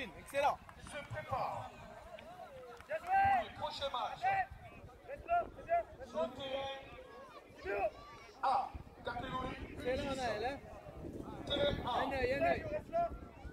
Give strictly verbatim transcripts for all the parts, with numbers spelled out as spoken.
Tim, excellent. Se prépare. Bien joué. Prochain match. Reste là, c'est bien. Reste Sur là. le terrain C'est bien. A, catégorie C'est là, U dix. Naël, hein. Terrain A, Un œil, un œil. Reste là.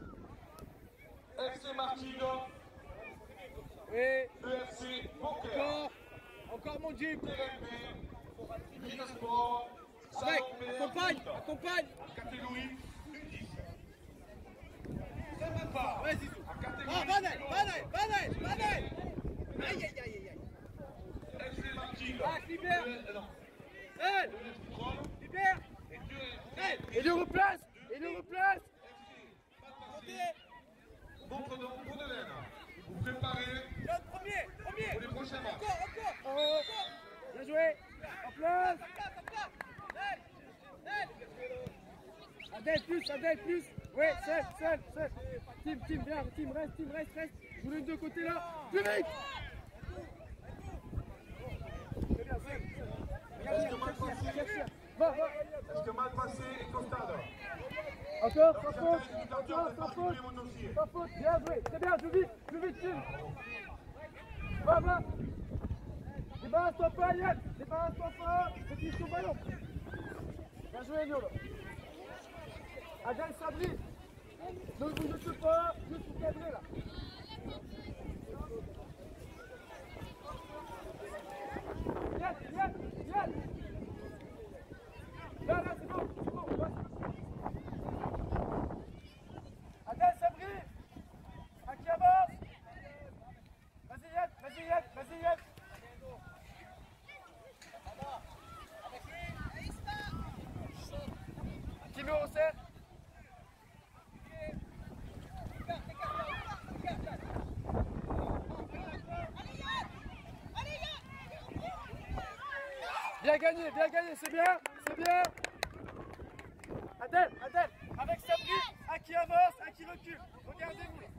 F C Martino, Oui. E F C Poker. Encore. Encore mon Jim. Terrain B, Minisport, Mec, Salon B, accompagne, accompagne. catégorie U dix. Se prépare. Ouais, Zizou. À Ah, catégorie Vanel, Vanel, Vanel, Vanel. Aïe, aïe, aïe, aïe. F C Martino. Ah, libère. Euh, non. Elle, Le contrôle. libère. Et deux Elle. Et le replace. Et le replace. Montre donc pour de laine. Vous préparez John, premier, premier. pour les prochains matchs. Encore, encore. Oh. Bien joué. En place. Adèle plus, Adèle plus. Oui, seul, seul, seul. Tim, Tim, viens, Tim, reste, Tim, reste, reste. Je voulais deux côtés là. Plus vite. C'est bien, seul, seul. Est-ce que mal passé Va, va. Est-ce que mal passé et costade? Encore, sans Certains faute. indicateurs Encore, de sans faute. particulier mon dossier. Sans faute, bien joué. C'est bien, joue vite, joue vite, Tim. Va, va. Débarrasse-toi pas, Yann. Débarrasse-toi pas. C'est ton ballon. Bien joué, Niolo. Adèle Sabri. Ne bouge pas, juste pour cadrer là. Yann, Yann, Yann. Là, là, c'est bon, c'est bon. Ouais. Adèle Sabri. À qui avance. Vas-y Yann, vas-y Yann, vas-y Yann. Numéro sept. Bien gagné, bien gagné, c'est bien, c'est bien. Adèle, Adèle, avec Sabri, à qui avance, à qui recule. Regardez-vous là.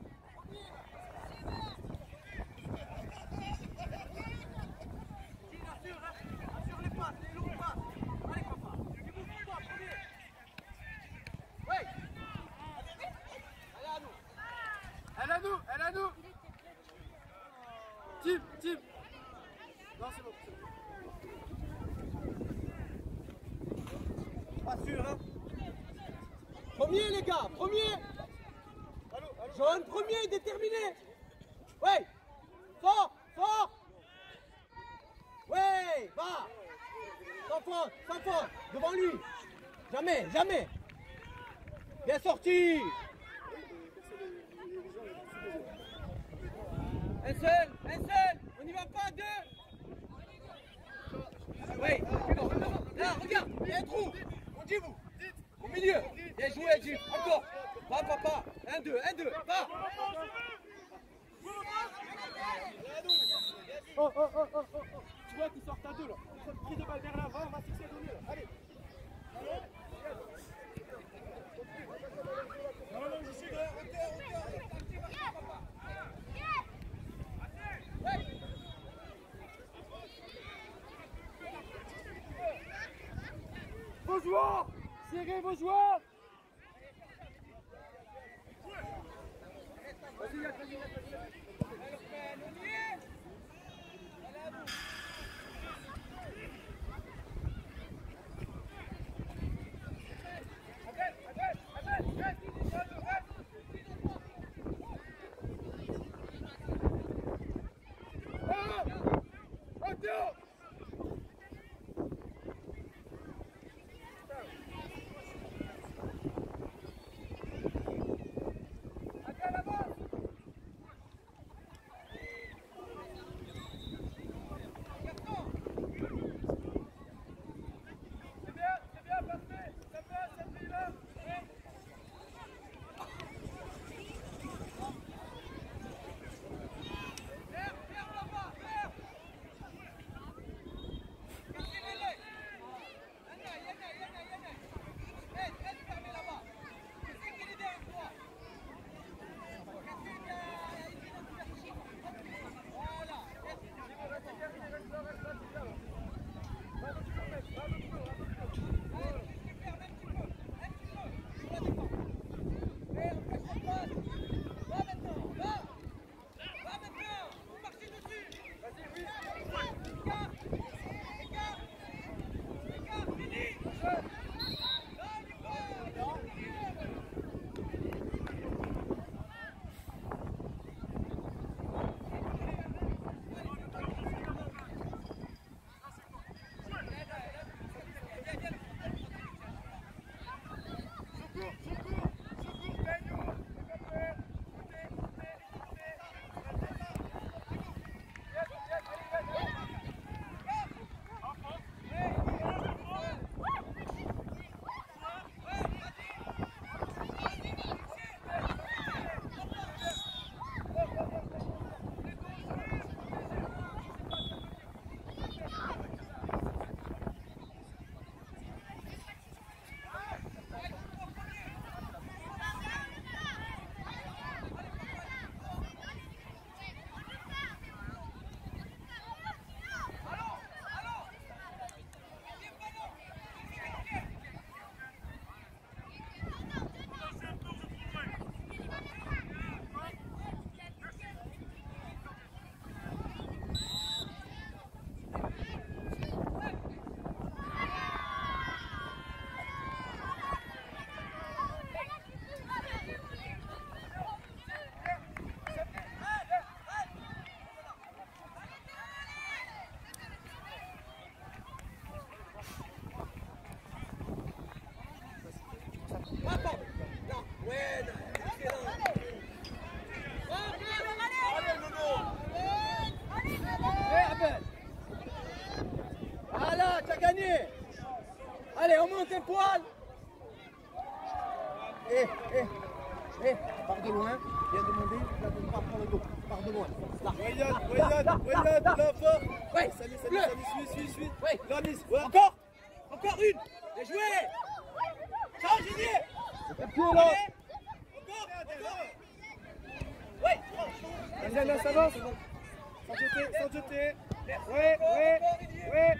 Assure, hein. Assure les passes, les longues passes. Allez papa, tu bouges pas, premier. Oui. Elle est à nous. Elle est à nous, elle est à nous. Tim, Tim. Non, c'est bon, c'est bon. Pas sûr, hein. Premier, les gars, premier. Allô, allô. Johan, premier, déterminé. Ouais. Fort, fort. Ouais, va. Sans faute, sans faute. Devant lui. Jamais, jamais. Bien sorti. Un seul, un seul. On n'y va pas, deux. Oui, là, regarde, il y a un trou. On dit vous. Au milieu. Bien joué, Jim. Encore. Va, papa. Un, deux, un, deux. Va. Oh, oh, oh, oh, oh. Tu vois qu'ils sortent à deux, là. Ils sortent pris de balle vers l'avant. On va fixer le milieu, là. Allez. Non, non, je suis là. Vos joueurs! Serrez vos joueurs! Vas-y, Yann, vas-y, Yann, vas-y. Eh, pars de loin, viens demander, là, de ne pas prendre le dos. Pars de loin. Là. Ryan, Ryan, Ryan, là, fort. Ouais, Salut, bleu. salut, salut, suis, suis, suis. Ouais. Lamis, ouais. Encore, encore une. Bien joué. Ciao, Génier. Le pied là. Encore, encore. Ouais. Vas-y, là, ça va. Sans jeter, sans jeter. Ouais, ouais, ouais.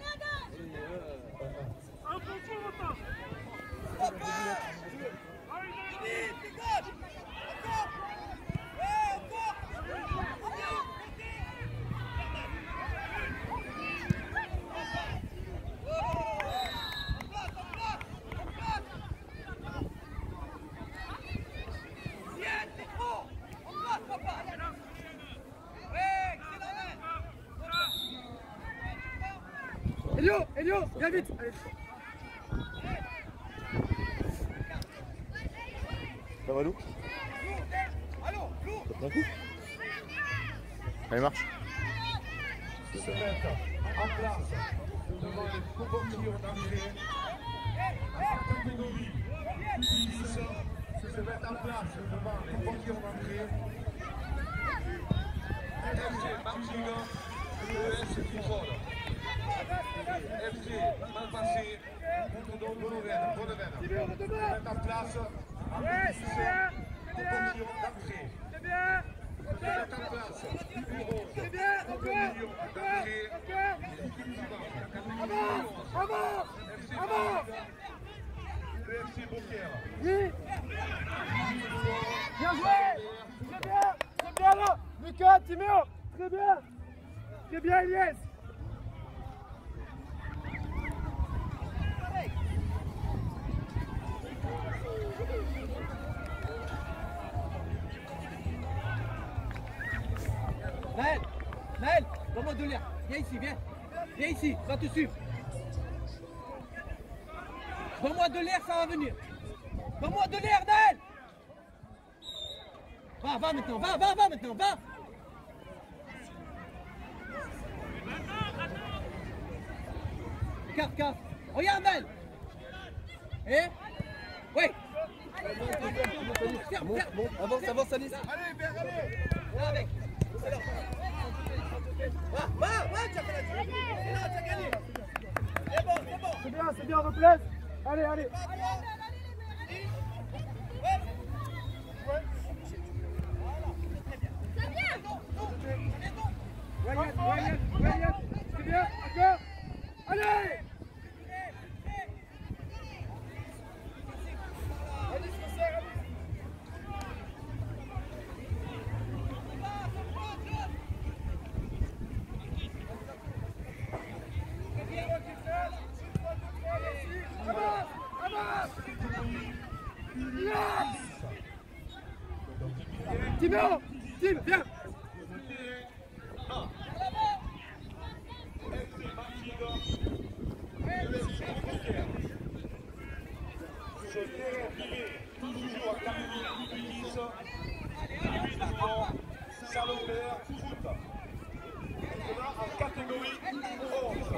Elio, Elio, viens vite. Allez. Ça va, Lou? D'un coup? Allez, marche. Se mettre en place devant les couvertures d'entrée. Catégorie dix, se mettre en place devant les couvertures d'entrée. F G Martiga, E S Tifol. F G Malpassé, Montredon, Bonneven, Bonneven. Se mettre en place avec ces couvertures d'entrée. C'est bien. Se mettre en place, numéro C'est bien. Encore, encore, encore. Avance, avance, avance. le F C Beaucaire. Oui. Bien joué. C'est bien. C'est bien là. Lucas, Timéo. Très bien. Très bien, Elias. Naël, Naël, donne-moi de l'air. Viens ici, viens. Viens ici, va te suivre. Donne-moi de l'air, ça va venir. Donne-moi de l'air, Naël. Va, va maintenant, va, va, va maintenant, va. Carte, carte. Regarde, Naël. Eh? Oui. Ferme, Monte, ferme. monte. Avance, avance, Alice. Allez, Père, allez. Là avec. Va, va, va, tu as fait la tue. Et là, tu as gagné. C'est bon, c'est bon. C'est bien, c'est bien, replace. Allez, allez. Ryan, Ryan, Ryan. C'est bien, encore. Allez. Avance, avance. Yes. Timo, Tim, viens. Toujours à catégorie dix, Salopère, foot. Maintenant en catégorie onze.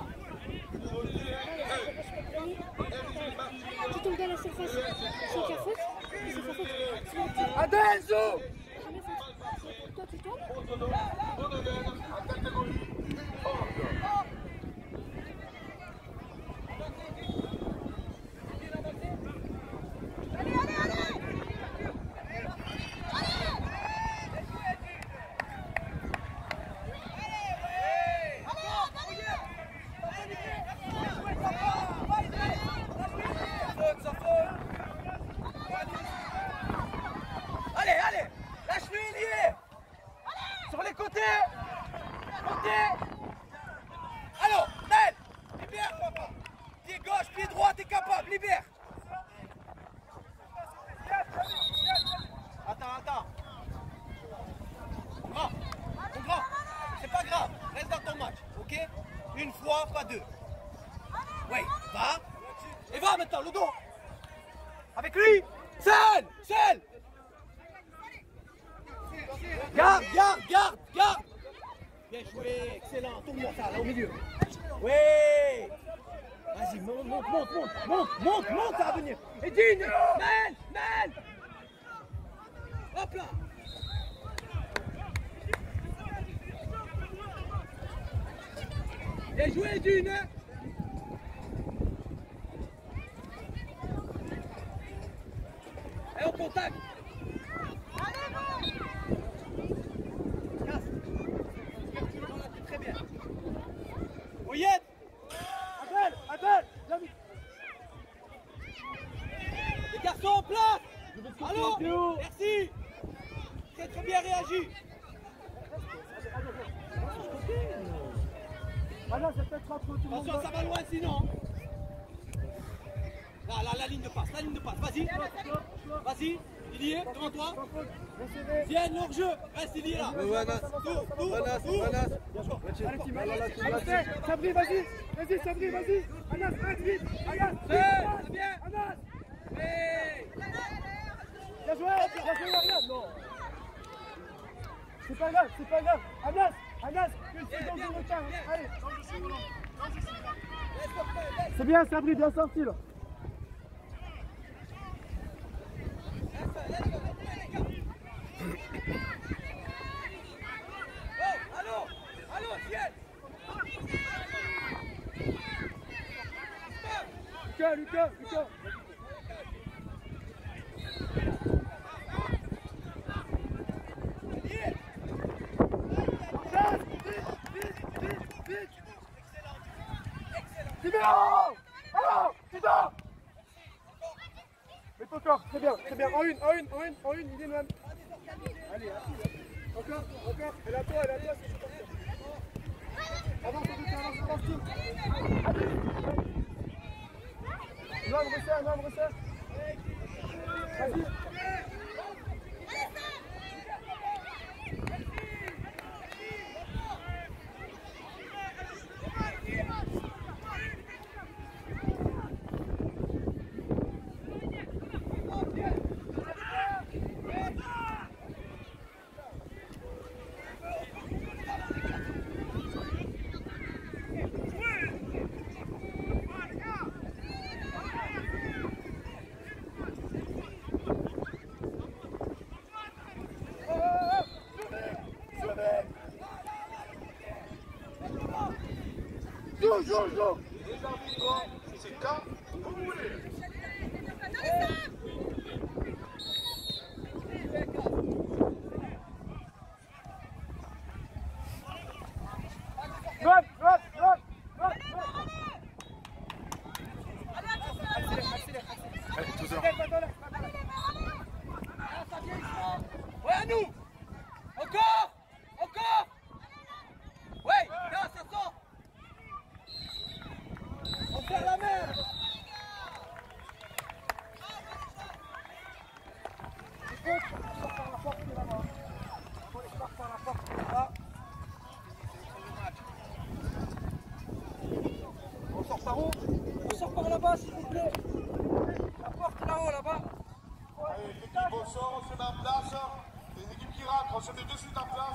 Tu tombes dans la surface, c'est ta faute, c'est ta faute. Adesso. Jamais faute. Toi tu tombes. Bonneven en catégorie onze. Allez, allez. Lâche-lui, il y est. Sur les côtés. Côté. Alors, Naël. Libère, papa. Pied gauche, pied droit, t'es capable. Libère. Attends, attends. Grand, mon grand, c'est pas grave, reste dans ton match, ok? Une fois, pas deux. Oui, va. Et va maintenant, le dos. Avec lui. Seul, seul. Garde, garde, garde, garde. Bien joué, excellent. Tourne-moi ça, là au milieu. Oui. Vas-y, monte, monte, monte, monte, monte, monte, monte, ça va venir. Et Dine, Naël, Naël. Bien joué, Dune, hein. Et au contact. Casse. Très bien. Oyette. Adèle, Adèle, viens vite. Les garçons en place. Allô. Merci. Très très bien réagi. Ah non, c'est peut-être entre tout le monde. Attention, ça va loin sinon. Là, là, la ligne de passe, la ligne de passe. Vas-y. Vas-y. Il y est, devant toi. Viens, hors jeu. Reste, il y est là. Tour, tour, tour. Allez, Tim, allez, Sabri, vas-y. Vas-y, Sabri, vas-y. Anas, reste vite. Anas, C'est bien. Anas. Hey. Bien joué, bien joué, Ariane. Non. C'est pas grave, c'est pas grave. Anas, Anas, une seconde de retard. Allez. C'est bien, Sabri, bien sorti là. Oh, allô, allô, ciel. Lucas, Lucas, Lucas. Libéro! Oh! Putain! Mais encore, très bien, très bien. En une, en une, en une, en une, il est même. Allez, encore, encore. Elle est à toi, elle est à toi, c'est super. Avance, avance, avance, avance. Allez. Non, on resserre, non, on resserre. Vas-y. Joue, joue, joue. Les arbitres, c'est quand vous voulez. Droite, droite, droite, droite, Allez, tout ça. Ouais, à nous. Encore. Encore. Ouais, là, ça sort. On fait la merde. On sort par où? On sort par là-bas, s'il vous plaît. La porte là-haut, là-bas. Allez, l'équipe au sort, on se met en place. Les équipes qui rentrent, on se met de suite en place.